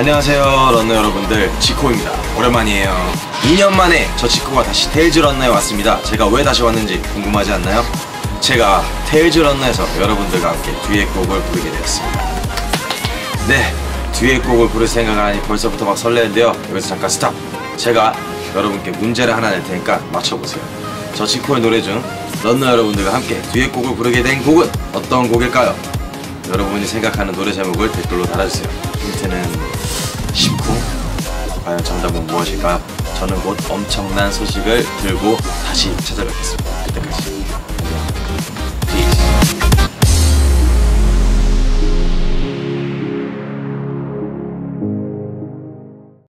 안녕하세요 런너 여러분들, 지코입니다. 오랜만이에요. 2년 만에 저 지코가 다시 테일즈 런너에 왔습니다. 제가 왜 다시 왔는지 궁금하지 않나요? 제가 테일즈 런너에서 여러분들과 함께 듀엣곡을 부르게 되었습니다. 네, 듀엣곡을 부를 생각을 하니 벌써부터 막 설레는데요. 여기서 잠깐 스탑. 제가 여러분께 문제를 하나 낼 테니까 맞춰보세요. 저 지코의 노래 중 런너 여러분들과 함께 듀엣곡을 부르게 된 곡은 어떤 곡일까요? 여러분이 생각하는 노래 제목을 댓글로 달아주세요. 힌트는 쉽고, 과연 정답은 무엇일까요? 저는 곧 엄청난 소식을 들고 다시 찾아뵙겠습니다. 그때까지